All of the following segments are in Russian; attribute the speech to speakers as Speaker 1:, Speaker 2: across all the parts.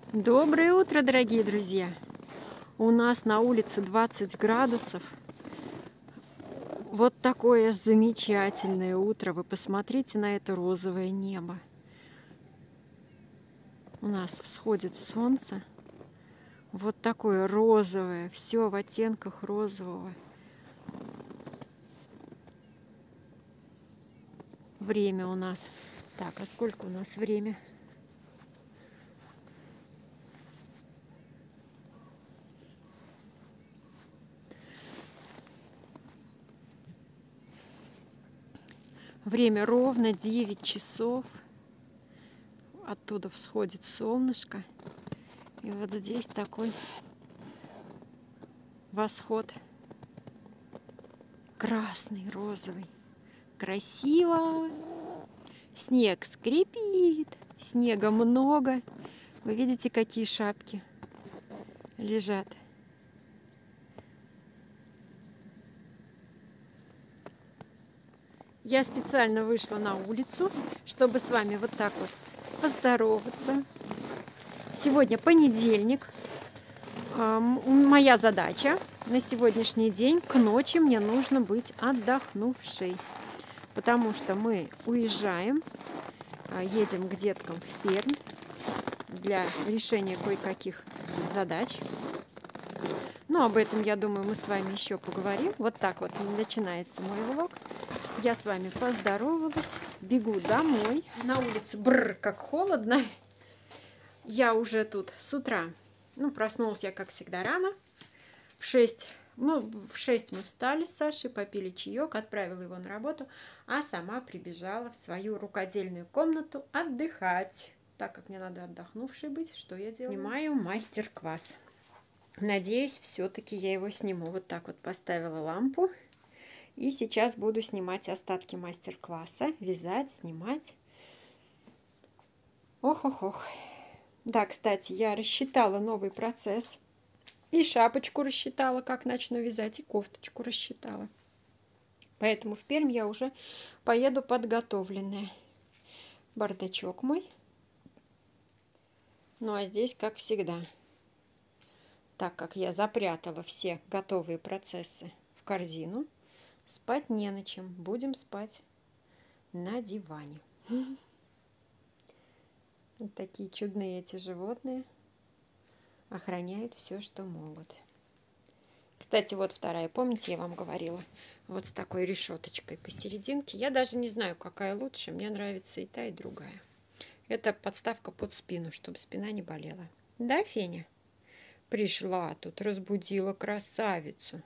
Speaker 1: Доброе утро, дорогие друзья! У нас на улице 20 градусов. Вот такое замечательное утро. Вы посмотрите на это розовое небо. У нас всходит солнце. Вот такое розовое, все в оттенках розового. Время у нас... Так, а сколько у нас время? Время ровно 9 часов. Оттуда всходит солнышко. И вот здесь такой восход. Красный, розовый. Красиво. Снег скрипит. Снега много. Вы видите, какие шапки лежат. Я специально вышла на улицу, чтобы с вами вот так вот поздороваться. Сегодня понедельник. Моя задача на сегодняшний день к ночи мне нужно быть отдохнувшей. Потому что мы уезжаем, едем к деткам в Пермь для решения кое-каких задач. Но об этом, я думаю, мы с вами еще поговорим. Вот так вот начинается мой влог. Я с вами поздоровалась, бегу домой. На улице как холодно. Я уже тут с утра, проснулась я, как всегда, рано. В 6 мы встали с Сашей, попили чаек, отправила его на работу, а сама прибежала в свою рукодельную комнату отдыхать. Так как мне надо отдохнувшей быть, что я делаю? Снимаю мастер-класс. Надеюсь, все-таки я его сниму. Вот так вот поставила лампу. И сейчас буду снимать остатки мастер-класса. Вязать, снимать. Ох-ох-ох. Да, кстати, я рассчитала новый процесс. И шапочку рассчитала, как начну вязать, и кофточку рассчитала. Поэтому в Пермь я уже поеду подготовленная. Бардачок мой. Ну, а здесь, как всегда, так как я запрятала все готовые процессы в корзину, спать не на чем. Будем спать на диване. Вот такие чудные эти животные. Охраняют все, что могут. Кстати, вот вторая. Помните, я вам говорила? Вот с такой решеточкой посерединке. Я даже не знаю, какая лучше. Мне нравится и та, и другая. Это подставка под спину, чтобы спина не болела. Да, Феня? Пришла тут, разбудила красавицу.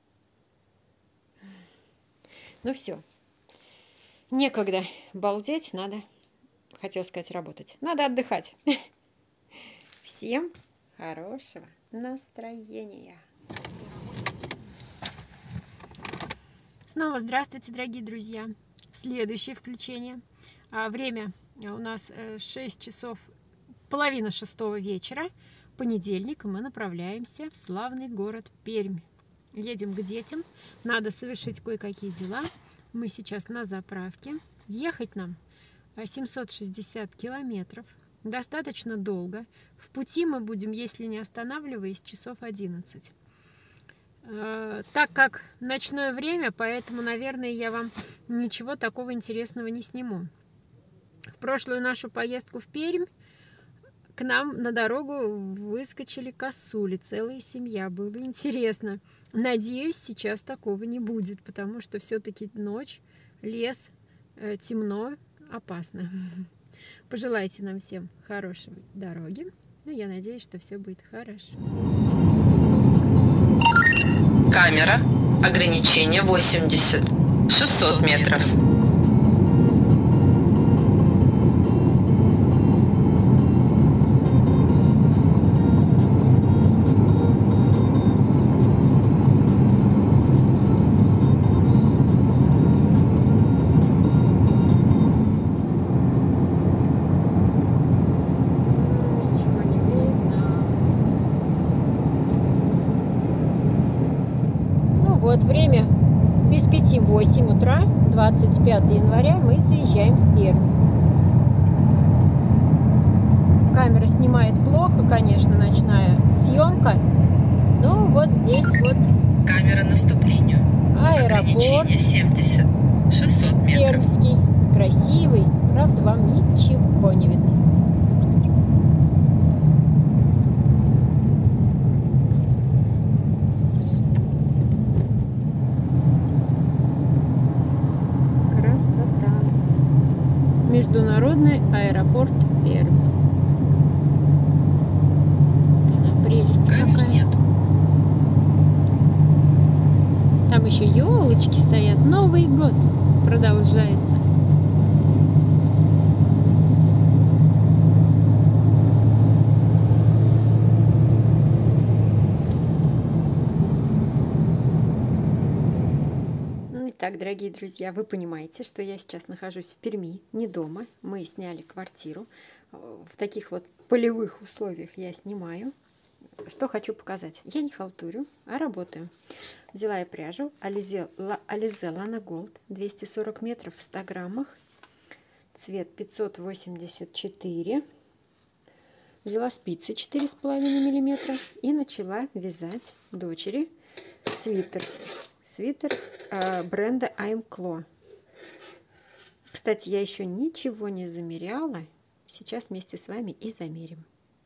Speaker 1: Ну все. Некогда балдеть, надо, хотела сказать, работать. Надо отдыхать. Всем хорошего настроения. Снова здравствуйте, дорогие друзья. Следующее включение. Время у нас 6 часов, половина 6 вечера. Понедельник. Мы направляемся в славный город Пермь. Едем к детям. Надо совершить кое-какие дела. Мы сейчас на заправке. Ехать нам 760 километров. Достаточно долго. В пути мы будем, если не останавливаясь, часов 11. Так как ночное время, поэтому, наверное, я вам ничего такого интересного не сниму. В прошлую нашу поездку в Пермь к нам на дорогу выскочили косули, целая семья. Было интересно. Надеюсь, сейчас такого не будет, потому что все-таки ночь, лес, темно, опасно. Пожелайте нам всем хорошей дороги. Ну, я надеюсь, что все будет хорошо.
Speaker 2: Камера. Ограничение 80. 600 метров.
Speaker 1: Вот время без 5-8 утра, 25 января, мы заезжаем в Пермь. камера снимает плохо, конечно, ночная съемка. Но вот здесь вот
Speaker 2: Камера наступлению.
Speaker 1: аэропорт
Speaker 2: Ограничение 70. 600 метров.
Speaker 1: Пермский. Красивый. Правда, вам ничего не видно. Красота. Международный аэропорт Пермь. Она прелесть
Speaker 2: Камер
Speaker 1: какая.
Speaker 2: нет.
Speaker 1: Там еще елочки стоят. Новый год продолжается. Итак, дорогие друзья, вы понимаете, что я сейчас нахожусь в Перми, не дома. Мы сняли квартиру. В таких вот полевых условиях я снимаю. Что хочу показать. Я не халтурю, а работаю. Взяла я пряжу Alize Lana Gold 240 метров в 100 граммах. Цвет 584. Взяла спицы 4,5 миллиметра и начала вязать дочери свитер. Свитер бренда I'm Clo. Кстати, я еще ничего не замеряла. Сейчас вместе с вами и замерим.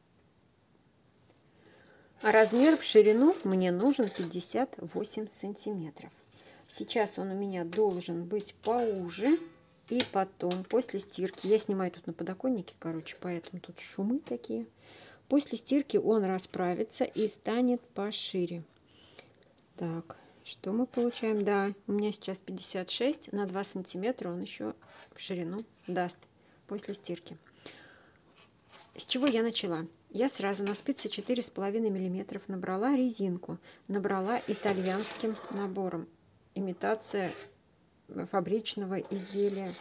Speaker 1: А размер в ширину мне нужен 58 сантиметров. Сейчас он у меня должен быть поуже. И потом, после стирки, я снимаю тут на подоконнике, короче, поэтому тут шумы такие. После стирки он расправится и станет пошире. Так, что мы получаем? Да, у меня сейчас 56, на 2 сантиметра он еще в ширину даст после стирки. С чего я начала? Я сразу на спице 4,5 миллиметров набрала резинку. Набрала итальянским набором. Имитация фабричного изделия.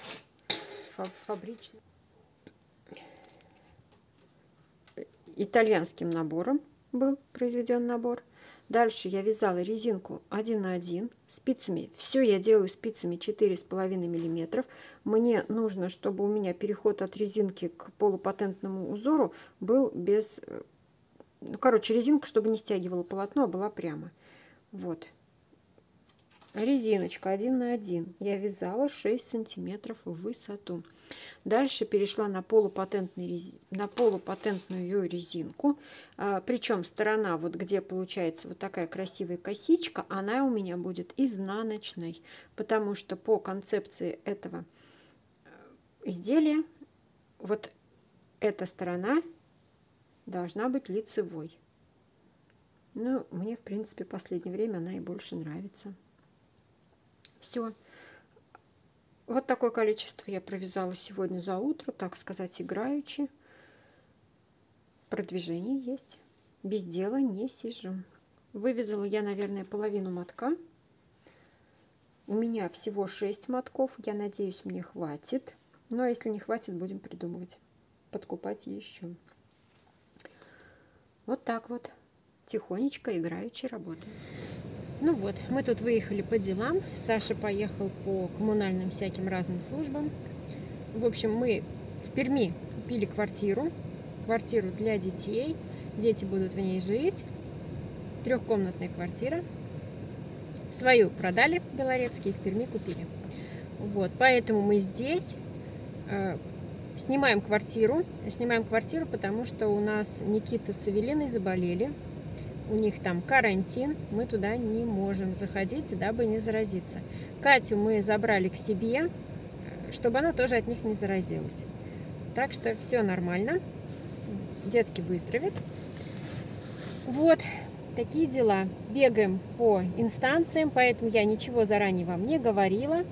Speaker 1: Итальянским набором был произведен набор. Дальше я вязала резинку 1 на 1 спицами. Все я делаю спицами 4,5 миллиметров. Мне нужно, чтобы у меня переход от резинки к полупатентному узору был без... Ну, короче, резинка, чтобы не стягивала полотно, а была прямо. Вот. Резиночка 1 на 1. Я вязала 6 сантиметров в высоту. Дальше перешла на полупатентную резинку. Причем сторона, вот где получается вот такая красивая косичка, она у меня будет изнаночной. Потому что по концепции этого изделия вот эта сторона должна быть лицевой. Ну, мне, в принципе, в последнее время она и больше нравится. Все. Вот такое количество я провязала сегодня за утро, так сказать, играючи. Продвижение есть. Без дела не сижу. Вывязала я, наверное, половину мотка. У меня всего 6 мотков. Я надеюсь, мне хватит. Но если не хватит, будем придумывать. Подкупать еще. Вот так вот. Тихонечко, играючи работаем. Ну вот, мы тут выехали по делам. Саша поехал по коммунальным всяким разным службам. В общем, мы в Перми купили квартиру. Квартиру для детей. Дети будут в ней жить. 3-комнатная квартира. Свою продали в Белорецке и в Перми купили. Вот, поэтому мы здесь снимаем квартиру. Снимаем квартиру, потому что у нас Никита с Эвелиной заболели. У них там карантин, мы туда не можем заходить, дабы не заразиться. Катю мы забрали к себе, чтобы она тоже от них не заразилась. Так что все нормально. Детки выздоровеют. Вот такие дела. Бегаем по инстанциям, поэтому я ничего заранее вам не говорила.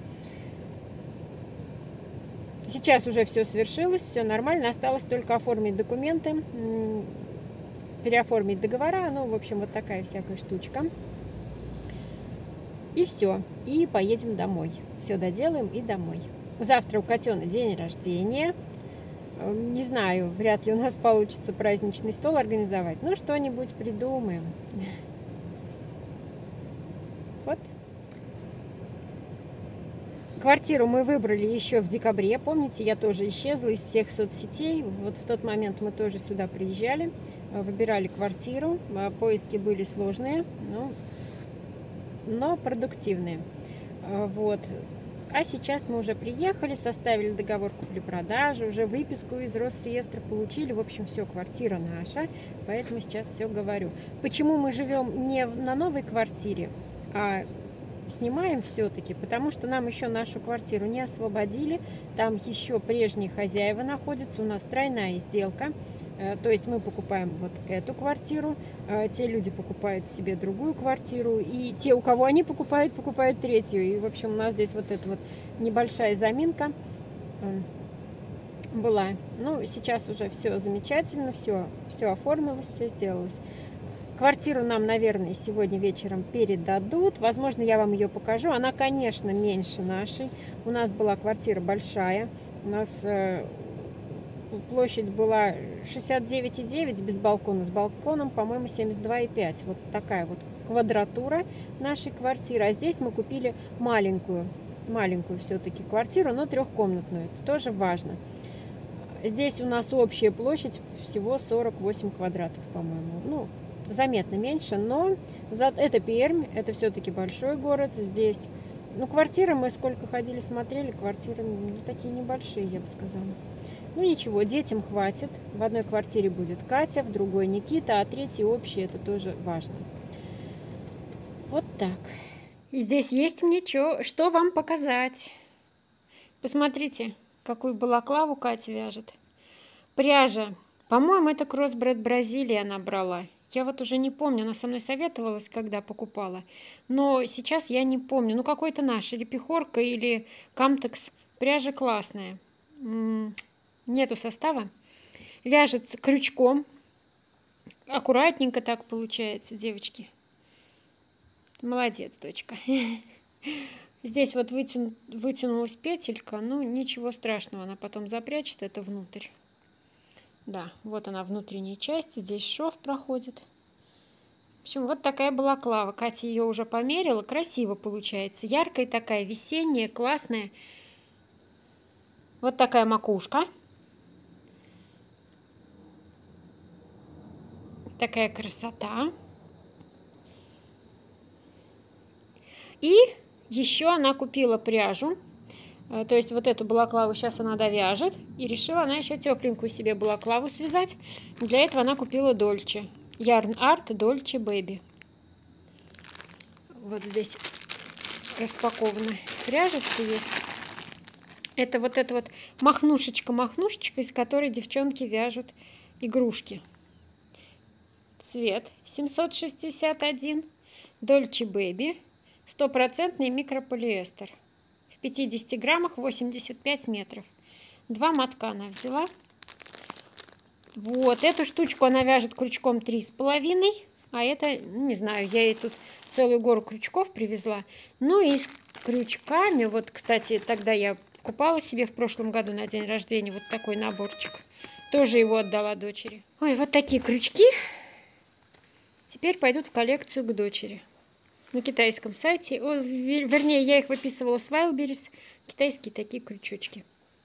Speaker 1: Сейчас уже все свершилось, все нормально. Осталось только оформить документы, переоформить договора, ну, в общем, вот такая всякая штучка. И все, и поедем домой. Все доделаем и домой. Завтра у котенка день рождения. Не знаю, вряд ли у нас получится праздничный стол организовать, но что-нибудь придумаем. Вот. Квартиру мы выбрали еще в декабре. Помните, я тоже исчезла из всех соцсетей. Вот в тот момент мы тоже сюда приезжали, выбирали квартиру. Поиски были сложные, но продуктивные. Вот. А сейчас мы уже приехали, составили договор купли-продажи, уже выписку из Росреестра получили. В общем, все, квартира наша, поэтому сейчас все говорю. Почему мы живем не на новой квартире, а снимаем все-таки? Потому что нам еще нашу квартиру не освободили, там еще прежние хозяева находятся, у нас тройная сделка. То есть мы покупаем вот эту квартиру, те люди покупают себе другую квартиру, и те, у кого они покупают третью. И, в общем, у нас здесь вот эта вот небольшая заминка была. Ну, сейчас уже все замечательно, все оформилось, все сделалось. Квартиру нам, наверное, сегодня вечером передадут. Возможно, я вам ее покажу. Она, конечно, меньше нашей. У нас была квартира большая. У нас площадь была 69,9 без балкона. С балконом, по-моему, 72,5. Вот такая вот квадратура нашей квартиры. А здесь мы купили маленькую все-таки квартиру, но трехкомнатную. Это тоже важно. Здесь у нас общая площадь всего 48 квадратов, по-моему. Ну, заметно меньше, но это Пермь, это все-таки большой город. Здесь, ну, квартиры мы сколько ходили, смотрели, квартиры такие небольшие, я бы сказала. Ну ничего, детям хватит. В одной квартире будет Катя, в другой Никита, а третий общий, это тоже важно. Вот так. И здесь есть мне что вам показать. Посмотрите, какую балаклаву Катя вяжет. Пряжа. По-моему, это Кроссбред Бразилия она брала. Я вот уже не помню, она со мной советовалась, когда покупала. Но сейчас я не помню. Ну, какой-то наш, или Пехорка, или Камтекс. Пряжа классная. Нету состава. Вяжет крючком. Аккуратненько так получается, девочки. Молодец, дочка. Здесь вот вытянулась петелька. Ну, ничего страшного. Она потом запрячет это внутрь. Да, вот она внутренняя часть. Здесь шов проходит. В общем, вот такая балаклава. Катя ее уже померила. Красиво получается. Яркая такая, весенняя, классная. Вот такая макушка. Такая красота. И еще она купила пряжу. То есть вот эту балаклаву сейчас она довяжет. И решила она еще тепленькую себе балаклаву связать. Для этого она купила Dolce. Yarn Art Dolce Baby. Вот здесь распакована пряжечка есть. Это вот эта вот махнушечка, из которой девчонки вяжут игрушки. Цвет 761. Dolce Baby. 100% микрополиэстер. В 50 граммах 85 метров. 2 мотка она взяла. Вот эту штучку она вяжет крючком 3,5. А это, не знаю, я ей тут целую гору крючков привезла. Ну и с крючками, вот, кстати, тогда я покупала себе в прошлом году на день рождения вот такой наборчик. Тоже его отдала дочери. Ой, вот такие крючки теперь пойдут в коллекцию к дочери. На китайском сайте. Вернее, я их выписывала с Wildberries. Китайские такие крючочки.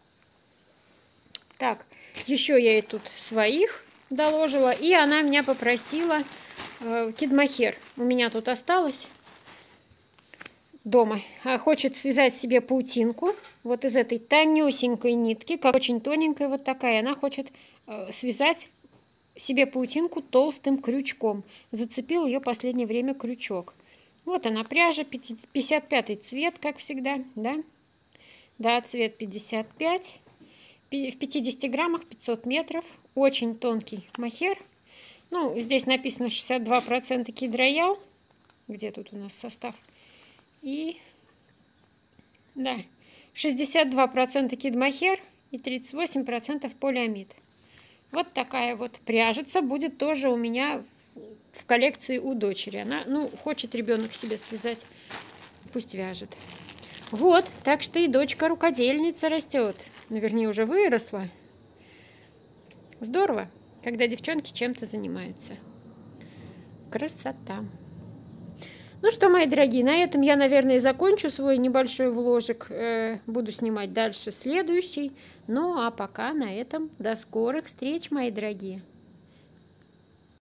Speaker 1: Так, еще я ей тут своих доложила. И она меня попросила кидмахер. У меня тут осталось дома. Хочет связать себе паутинку. Вот из этой тонюсенькой нитки. Как очень тоненькая вот такая. Она хочет связать себе паутинку толстым крючком. Зацепил ее в последнее время крючок. Вот она пряжа, 55 цвет, как всегда, да? Да, цвет 55. В 50 граммах 500 метров. Очень тонкий мохер. Ну, здесь написано 62% кидроял. Где тут у нас состав? И, да, 62% кидмохер и 38% полиамид. Вот такая вот пряжица будет тоже у меня в коллекции у дочери. Она, ну, хочет ребенок себе связать, пусть вяжет. Вот, так что и дочка рукодельница растет. Ну, вернее, уже выросла. Здорово, когда девчонки чем-то занимаются. Красота. Ну что, мои дорогие, на этом я, наверное, закончу свой небольшой вложик. Буду снимать дальше следующий. Ну, а пока на этом до скорых встреч, мои дорогие.